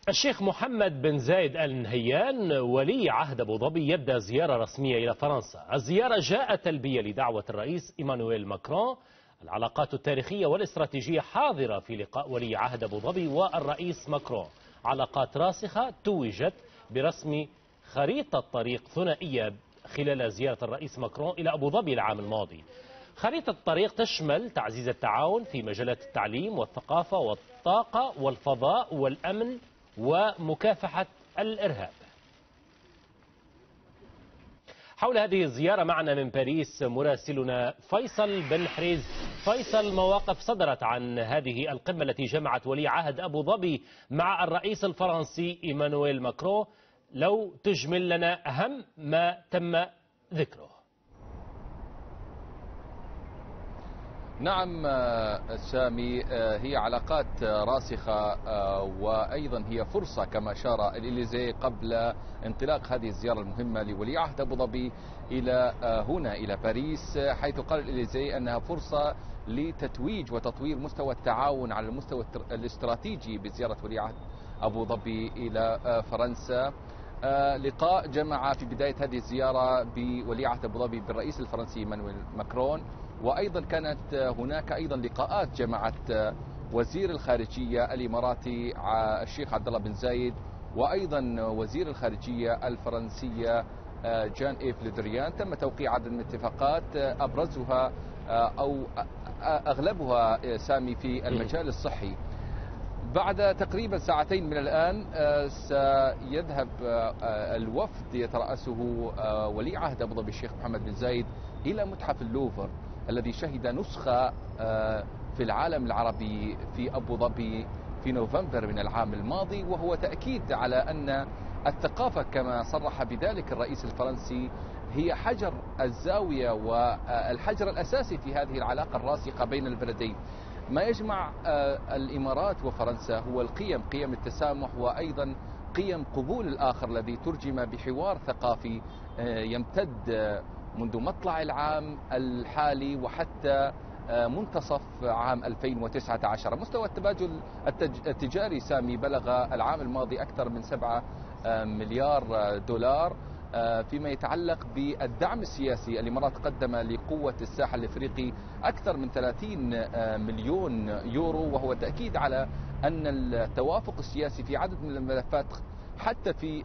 الشيخ محمد بن زايد آل نهيان ولي عهد أبوظبي يبدأ زيارة رسمية إلى فرنسا. الزيارة جاءت تلبية لدعوة الرئيس إيمانويل ماكرون. العلاقات التاريخية والاستراتيجية حاضرة في لقاء ولي عهد أبوظبي والرئيس ماكرون، علاقات راسخة توجت برسم خريطة طريق ثنائية خلال زيارة الرئيس ماكرون إلى أبوظبي العام الماضي. خريطة الطريق تشمل تعزيز التعاون في مجالات التعليم والثقافة والطاقة والفضاء والأمن ومكافحة الإرهاب. حول هذه الزيارة معنا من باريس مراسلنا فيصل بن حريز. فيصل، مواقف صدرت عن هذه القمة التي جمعت ولي عهد أبوظبي مع الرئيس الفرنسي إيمانويل ماكرون، لو تجمل لنا أهم ما تم ذكره. نعم سامي، هي علاقات راسخة وأيضا هي فرصة كما أشار الإليزي قبل انطلاق هذه الزيارة المهمة لولي عهد أبوظبي إلى هنا إلى باريس، حيث قال الإليزي أنها فرصة لتتويج وتطوير مستوى التعاون على المستوى الاستراتيجي بزيارة ولي عهد أبوظبي إلى فرنسا. لقاء جمع في بداية هذه الزيارة بولي عهد أبوظبي بالرئيس الفرنسي إيمانويل ماكرون، وأيضا كانت هناك أيضا لقاءات جمعت وزير الخارجية الإماراتي الشيخ عبد الله بن زايد، وأيضا وزير الخارجية الفرنسية جان إيف لدريان. تم توقيع عدد من الاتفاقات أبرزها أو أغلبها سامي في المجال الصحي. بعد تقريبا ساعتين من الآن سيذهب الوفد يترأسه ولي عهد أبوظبي الشيخ محمد بن زايد إلى متحف اللوفر الذي شهد نسخة في العالم العربي في أبوظبي في نوفمبر من العام الماضي، وهو تأكيد على أن الثقافة كما صرح بذلك الرئيس الفرنسي هي حجر الزاوية والحجر الأساسي في هذه العلاقة الراسخة بين البلدين. ما يجمع الإمارات وفرنسا هو القيم، قيم التسامح وأيضا قيم قبول الآخر، الذي ترجم بحوار ثقافي يمتد منذ مطلع العام الحالي وحتى منتصف عام 2019. مستوى التبادل التجاري سامي بلغ العام الماضي أكثر من 7 مليار دولار. فيما يتعلق بالدعم السياسي، الإمارات قدم لقوة الساحل الإفريقي أكثر من 30 مليون يورو، وهو تأكيد على أن التوافق السياسي في عدد من الملفات، حتى في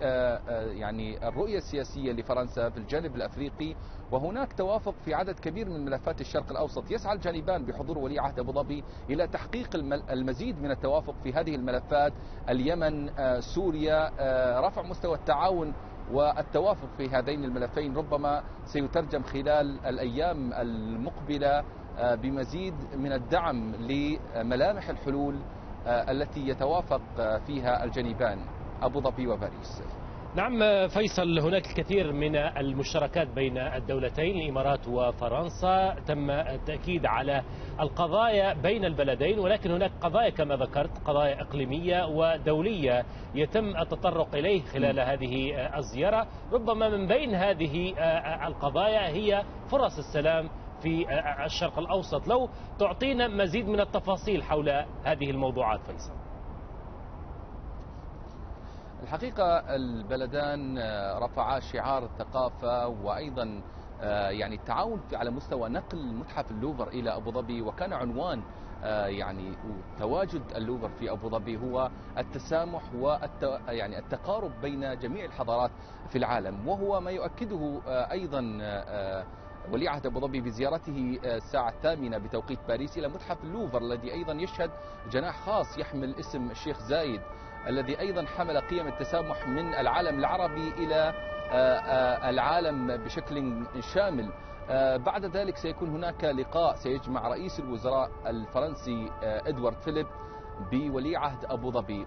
يعني الرؤية السياسية لفرنسا في الجانب الأفريقي، وهناك توافق في عدد كبير من ملفات الشرق الأوسط. يسعى الجانبان بحضور ولي عهد أبوظبي إلى تحقيق المزيد من التوافق في هذه الملفات: اليمن، سوريا. رفع مستوى التعاون والتوافق في هذين الملفين ربما سيترجم خلال الأيام المقبلة بمزيد من الدعم لملامح الحلول التي يتوافق فيها الجانبان أبوظبي وباريس. نعم فيصل، هناك الكثير من المشتركات بين الدولتين الإمارات وفرنسا. تم التأكيد على القضايا بين البلدين، ولكن هناك قضايا كما ذكرت، قضايا إقليمية ودولية يتم التطرق إليه خلال هذه الزيارة. ربما من بين هذه القضايا هي فرص السلام في الشرق الأوسط. لو تعطينا مزيد من التفاصيل حول هذه الموضوعات فيصل. الحقيقة البلدان رفعا شعار الثقافة وأيضا يعني التعاون على مستوى نقل متحف اللوفر إلى أبوظبي، وكان عنوان يعني تواجد اللوفر في أبوظبي هو التسامح يعني التقارب بين جميع الحضارات في العالم، وهو ما يؤكده أيضا ولي عهد أبوظبي بزيارته الساعة 8 بتوقيت باريس إلى متحف اللوفر، الذي أيضا يشهد جناح خاص يحمل اسم الشيخ زايد، الذي أيضا حمل قيم التسامح من العالم العربي إلى العالم بشكل شامل. بعد ذلك سيكون هناك لقاء سيجمع رئيس الوزراء الفرنسي إدوارد فيليب بولي عهد أبوظبي.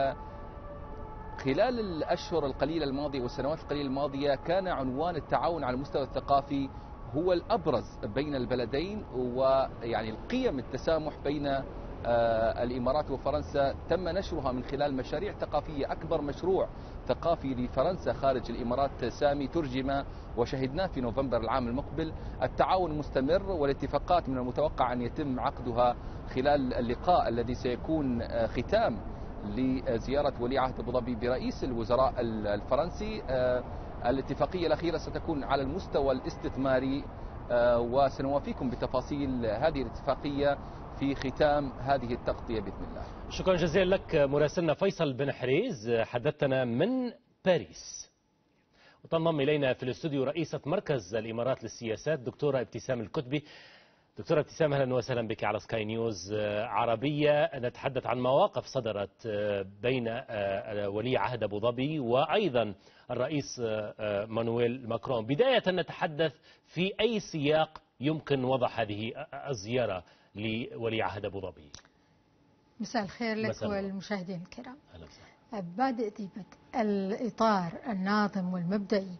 خلال الأشهر القليلة الماضية والسنوات القليلة الماضية كان عنوان التعاون على المستوى الثقافي هو الأبرز بين البلدين، ويعني القيم التسامح بين الإمارات وفرنسا تم نشرها من خلال مشاريع ثقافية. أكبر مشروع ثقافي لفرنسا خارج الإمارات سامي ترجم وشهدناه في نوفمبر العام المقبل. التعاون مستمر، والاتفاقات من المتوقع أن يتم عقدها خلال اللقاء الذي سيكون ختام لزيارة ولي عهد أبو ظبي برئيس الوزراء الفرنسي. الاتفاقية الأخيرة ستكون على المستوى الاستثماري، وسنوافيكم بتفاصيل هذه الاتفاقية في ختام هذه التغطية بإذن الله. شكرا جزيلا لك مراسلنا فيصل بن حريز، حدثنا من باريس. وتنضم إلينا في الاستوديو رئيسة مركز الإمارات للسياسات دكتورة ابتسام الكتبي. دكتورة ابتسام، أهلا وسهلا بك على سكاي نيوز عربية. نتحدث عن مواقف صدرت بين ولي عهد أبو ظبي وأيضا الرئيس مانويل ماكرون. بداية نتحدث في أي سياق يمكن وضع هذه الزيارة لولي عهد أبو ظبي؟ مساء الخير لك والمشاهدين الكرام. بادئ الإطار الناظم والمبدئي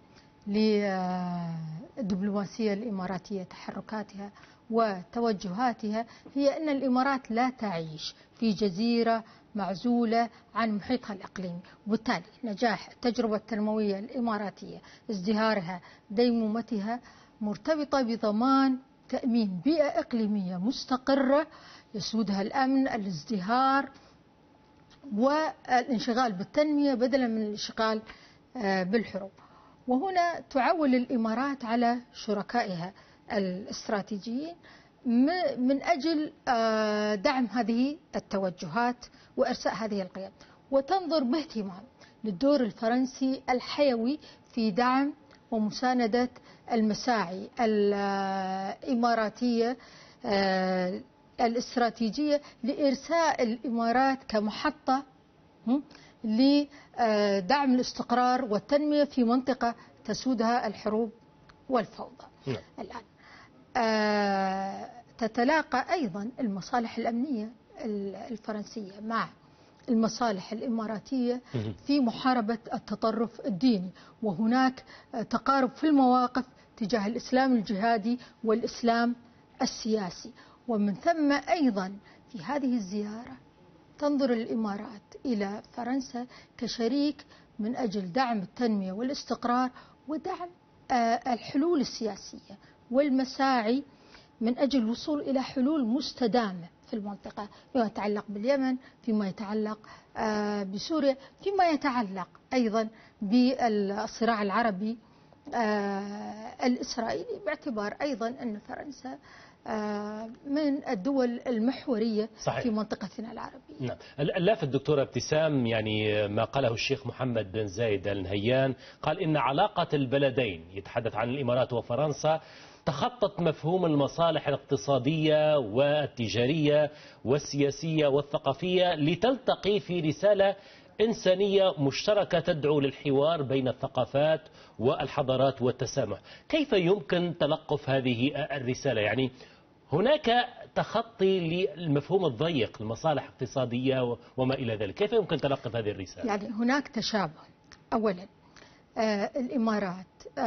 للدبلوماسية الإماراتية تحركاتها وتوجهاتها هي أن الإمارات لا تعيش في جزيرة معزولة عن محيطها الإقليمي، وبالتالي نجاح التجربة التنموية الإماراتية، ازدهارها، ديمومتها، مرتبطة بضمان تأمين بيئة إقليمية مستقرة يسودها الأمن، الازدهار والانشغال بالتنمية بدلا من الانشغال بالحروب. وهنا تعول الإمارات على شركائها الاستراتيجيين من أجل دعم هذه التوجهات وإرساء هذه القيم، وتنظر باهتمام للدور الفرنسي الحيوي في دعم ومساندة المساعي الإماراتية الاستراتيجية لإرساء الإمارات كمحطة لدعم الاستقرار والتنمية في منطقة تسودها الحروب والفوضى. الآن تتلاقى أيضا المصالح الأمنية الفرنسية مع المصالح الإماراتية في محاربة التطرف الديني، وهناك تقارب في المواقف تجاه الإسلام الجهادي والإسلام السياسي. ومن ثم أيضا في هذه الزيارة تنظر الإمارات إلى فرنسا كشريك من أجل دعم التنمية والاستقرار ودعم الحلول السياسية والمساعي من أجل الوصول إلى حلول مستدامة في المنطقة، فيما يتعلق باليمن، فيما يتعلق بسوريا، فيما يتعلق أيضا بالصراع العربي الإسرائيلي، باعتبار أيضا أن فرنسا من الدول المحورية صحيح في منطقتنا العربية. نعم. اللافت دكتورة ابتسام يعني ما قاله الشيخ محمد بن زايد آل نهيان، قال إن علاقة البلدين، يتحدث عن الإمارات وفرنسا، تخطت مفهوم المصالح الاقتصادية والتجارية والسياسية والثقافية لتلتقي في رسالة إنسانية مشتركة تدعو للحوار بين الثقافات والحضارات والتسامح. كيف يمكن تلقف هذه الرسالة؟ يعني هناك تخطي للمفهوم الضيق، المصالح الاقتصادية وما إلى ذلك، كيف يمكن تلقف هذه الرسالة؟ يعني هناك تشابه. أولا الإمارات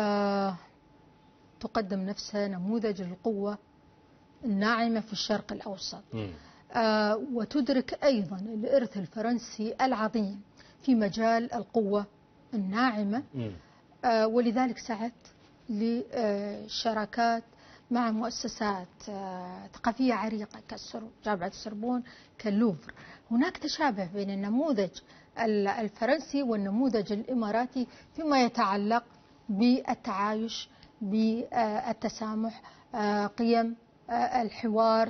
تقدم نفسها نموذج للقوة الناعمة في الشرق الأوسط، وتدرك أيضا الإرث الفرنسي العظيم في مجال القوة الناعمة، ولذلك سعت لشراكات مع مؤسسات ثقافية عريقة كجامعة السوربون كاللوفر. هناك تشابه بين النموذج الفرنسي والنموذج الإماراتي فيما يتعلق بالتعايش، بالتسامح، قيم الحوار،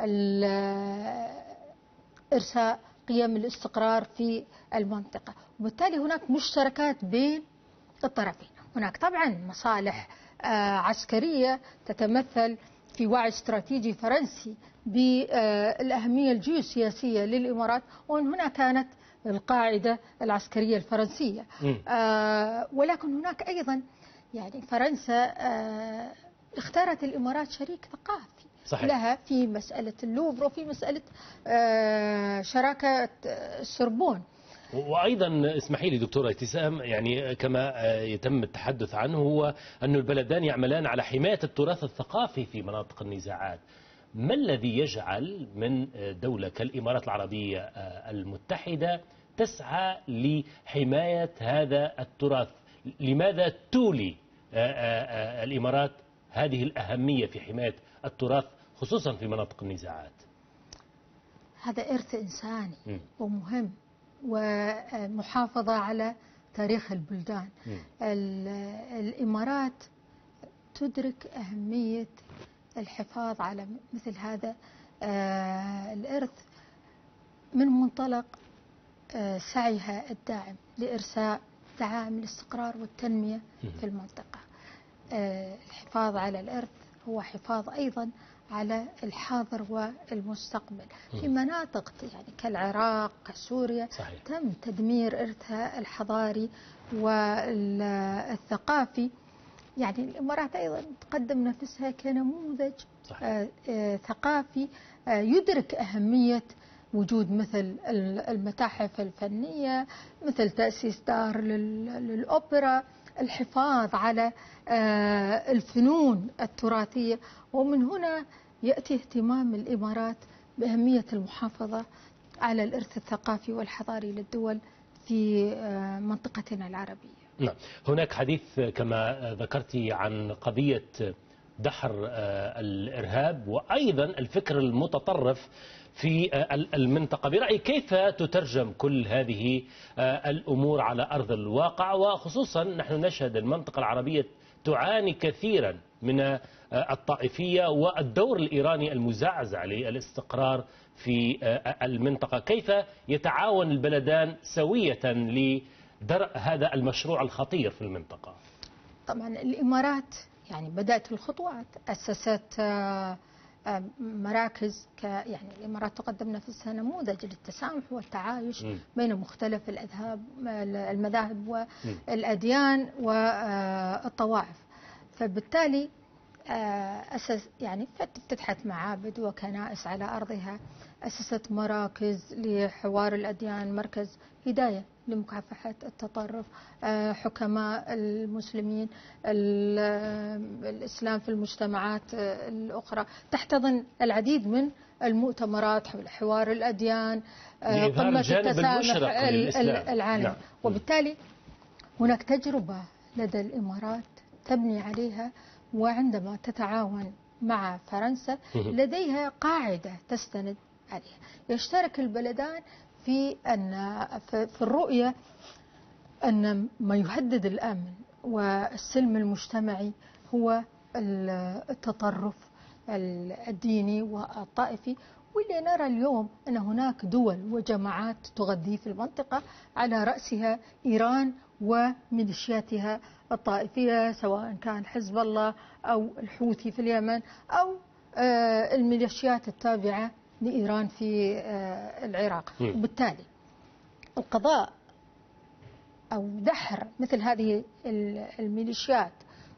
إرساء قيم الاستقرار في المنطقة. وبالتالي هناك مشتركات بين الطرفين. هناك طبعا مصالح عسكرية تتمثل في وعي استراتيجي فرنسي بالأهمية الجيوسياسية للإمارات، ومن هنا كانت القاعدة العسكرية الفرنسية. ولكن هناك أيضا يعني فرنسا اختارت الإمارات شريك ثقافي صحيح لها في مسألة اللوفر وفي مسألة شراكة السوربون. وأيضا اسمحي لي دكتورة ابتسام، يعني كما يتم التحدث عنه هو أن البلدان يعملان على حماية التراث الثقافي في مناطق النزاعات. ما الذي يجعل من دولة كالإمارات العربية المتحدة تسعى لحماية هذا التراث؟ لماذا تولي الإمارات هذه الأهمية في حماية التراث خصوصا في مناطق النزاعات؟ هذا إرث إنساني ومهم ومحافظة على تاريخ البلدان. الإمارات تدرك أهمية الحفاظ على مثل هذا الإرث من منطلق سعيها الدائم لإرساء دعائم الاستقرار والتنمية في المنطقة. الحفاظ على الإرث هو حفاظ أيضا على الحاضر والمستقبل في مناطق يعني كالعراق كسوريا. صحيح. تم تدمير إرثها الحضاري والثقافي. يعني الإمارات أيضا تقدم نفسها كنموذج ثقافي يدرك أهمية وجود مثل المتاحف الفنية، مثل تأسيس دار للأوبرا، الحفاظ على الفنون التراثية. ومن هنا يأتي اهتمام الإمارات بأهمية المحافظة على الإرث الثقافي والحضاري للدول في منطقتنا العربية. نعم، هناك حديث كما ذكرت عن قضية دحر الإرهاب وأيضا الفكر المتطرف في المنطقة. برأيك كيف تترجم كل هذه الأمور على أرض الواقع، وخصوصا نحن نشهد المنطقة العربية تعاني كثيرا من الطائفية والدور الإيراني المزعزع للاستقرار في المنطقة. كيف يتعاون البلدان سوية لدرء هذا المشروع الخطير في المنطقة؟ طبعا الإمارات يعني بدأت الخطوات، أسست مراكز يعني الإمارات تقدم نفسها نموذج للتسامح والتعايش بين مختلف المذاهب والأديان والطوائف. فبالتالي أسس يعني فتحت معابد وكنائس على أرضها، أسست مراكز لحوار الأديان، مركز هداية لمكافحة التطرف، حكماء المسلمين، الإسلام في المجتمعات الأخرى، تحتضن العديد من المؤتمرات حول حوار الأديان، قمة التسامح العالمي. نعم. وبالتالي هناك تجربة لدى الإمارات تبني عليها، وعندما تتعاون مع فرنسا لديها قاعدة تستند عليها. يشترك البلدان في الرؤية أن ما يهدد الأمن والسلم المجتمعي هو التطرف الديني والطائفي. واللي نرى اليوم أن هناك دول وجماعات تغذي في المنطقة، على رأسها إيران وميليشياتها الطائفية، سواء كان حزب الله أو الحوثي في اليمن أو الميليشيات التابعة لإيران في العراق. وبالتالي القضاء أو دحر مثل هذه الميليشيات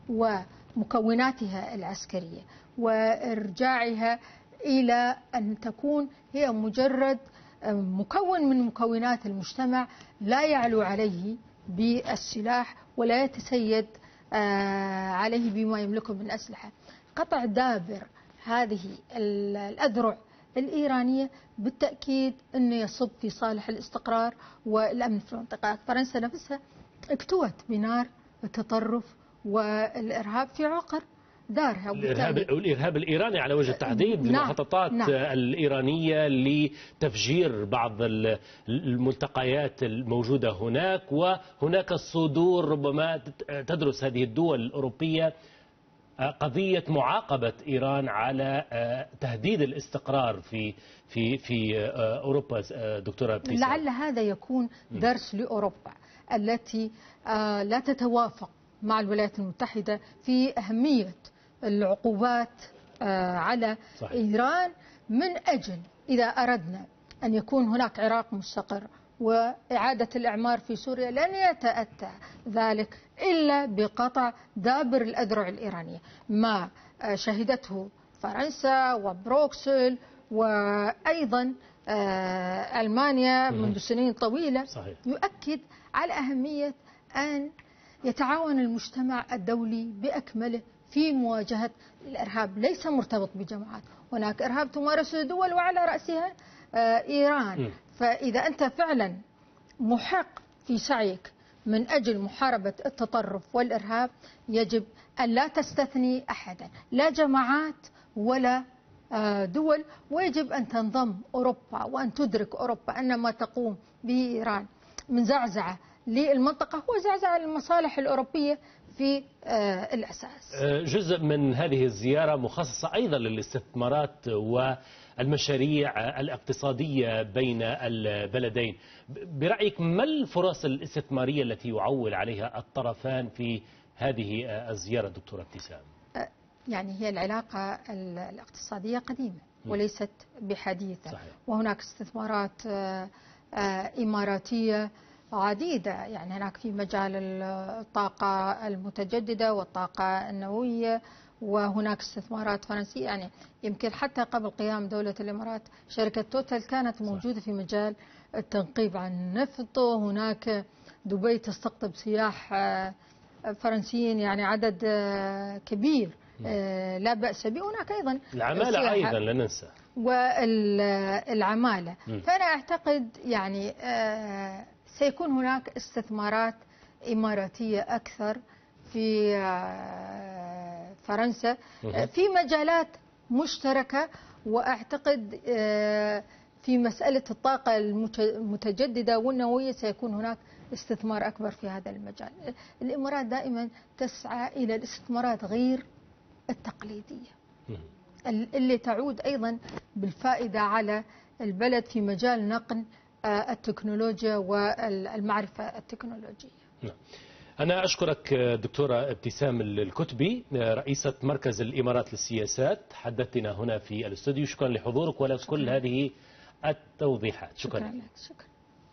ومكوناتها العسكرية وإرجاعها إلى أن تكون هي مجرد مكون من مكونات المجتمع، لا يعلو عليه بالسلاح ولا يتسيد عليه بما يملكه من أسلحة. قطع دابر هذه الأذرع الإيرانية بالتأكيد أنه يصب في صالح الاستقرار والأمن في المنطقة. فرنسا نفسها اكتوت بنار التطرف والإرهاب في عقر دارها. والإرهاب الإيراني على وجه التحديد، المخططات الإيرانية لتفجير بعض الملتقيات الموجودة هناك، وهناك الصدور ربما تدرس هذه الدول الأوروبية قضية معاقبة إيران على تهديد الاستقرار في أوروبا. دكتورة بيسار، لعل هذا يكون درس لأوروبا التي لا تتوافق مع الولايات المتحدة في أهمية العقوبات على صحيح. إيران، من أجل إذا أردنا أن يكون هناك عراق مستقر وإعادة الإعمار في سوريا، لن يتأتى ذلك إلا بقطع دابر الأذرع الإيرانية. ما شهدته فرنسا وبروكسل وأيضا ألمانيا منذ سنين طويلة صحيح. يؤكد على أهمية أن يتعاون المجتمع الدولي بأكمله في مواجهة الإرهاب. ليس مرتبط بجماعات، هناك إرهاب تمارسه دول وعلى رأسها إيران. فإذا أنت فعلا محق في سعيك من أجل محاربة التطرف والإرهاب، يجب أن لا تستثني أحدا، لا جماعات ولا دول، ويجب أن تنضم أوروبا وأن تدرك أوروبا أن ما تقوم بإيران من زعزعة للمنطقة هو زعزعة للمصالح الأوروبية في الأساس. جزء من هذه الزيارة مخصصة أيضا للاستثمارات والمشاريع الاقتصادية بين البلدين. برأيك ما الفرص الاستثمارية التي يعول عليها الطرفان في هذه الزيارة دكتورة ابتسام؟ يعني هي العلاقة الاقتصادية قديمة وليست بحديثة. صحيح. وهناك استثمارات إماراتية عديدة، يعني هناك في مجال الطاقة المتجددة والطاقة النووية، وهناك استثمارات فرنسية. يعني يمكن حتى قبل قيام دولة الإمارات شركة توتال كانت موجودة في مجال التنقيب عن النفط. هناك دبي تستقطب سياح فرنسيين يعني عدد كبير لا بأس به. هناك أيضا العمالة أيضا لا ننسى، والعمالة. فأنا أعتقد يعني سيكون هناك استثمارات إماراتية أكثر في فرنسا في مجالات مشتركة. وأعتقد في مسألة الطاقة المتجددة والنووية سيكون هناك استثمار أكبر في هذا المجال. الإمارات دائما تسعى إلى الاستثمارات غير التقليدية اللي تعود أيضا بالفائدة على البلد في مجال نقل التكنولوجيا والمعرفة التكنولوجية. أنا أشكرك دكتورة ابتسام الكتبي، رئيسة مركز الإمارات للسياسات، حدثتنا هنا في الاستوديو. شكرا لحضورك ولكل هذه التوضيحات. شكرا لك. شكرا.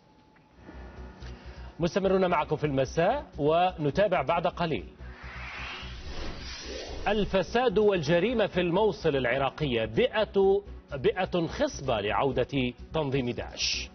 مستمرون معكم في المساء ونتابع بعد قليل. الفساد والجريمة في الموصل العراقية بيئة خصبة لعودة تنظيم داعش.